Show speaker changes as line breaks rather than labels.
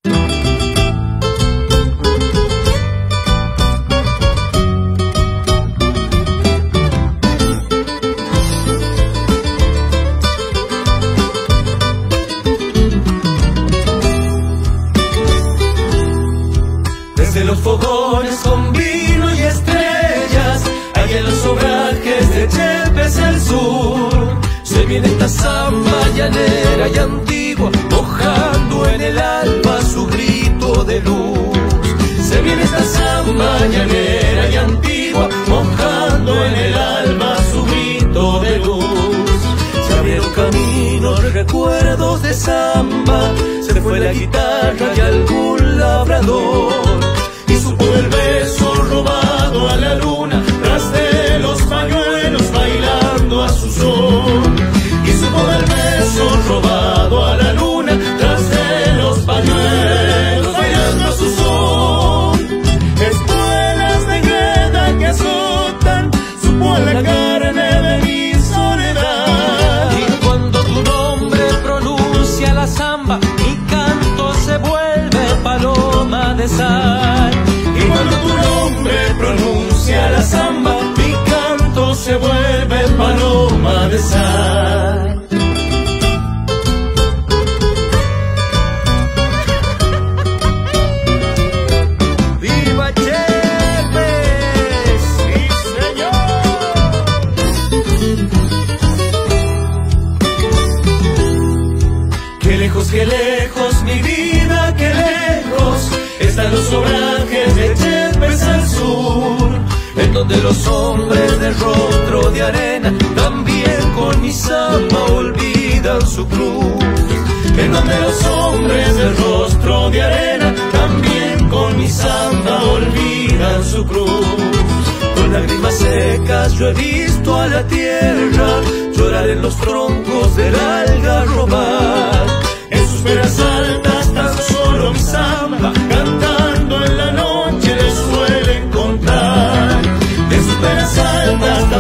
Desde los fogones con vino y estrellas, allá en los obrajes de Yepes el sur, se viene esta samba llanera y antigua, mojando en el alba su grito de luz. Se viene esta samba llanera y antigua, mojando en el alba su grito de luz. Se abrieron caminos, recuerdos de samba, se fue la guitarra y algún labrador, y supo el beso robado a la luna, tras de los pañuelos bailando a su son. Y supo del beso robado a la luna, tras de los pañuelos bailando a su son. Espuelas de greda que azotan, supo a la carne de mi soledad.
Y cuando tu nombre pronuncia la samba, mi canto se vuelve paloma de sal.
Y cuando tu nombre pronuncia la samba, mi canto se vuelve paloma de sal.
¡Viva Yepes! ¡Sí, señor!
Qué lejos, mi vida, qué lejos están los obrajes de Yepes al sur, en donde los hombres de rostro de arena también con mi samba olvidan su cruz. En donde los hombres de rostro de arena también con mi samba olvidan su cruz. Con lágrimas secas yo he visto a la tierra llorar en los troncos del algarrobal. En sus venas altas tan solo mi samba, cantando en la noche, les suele encontrar. En sus venas altas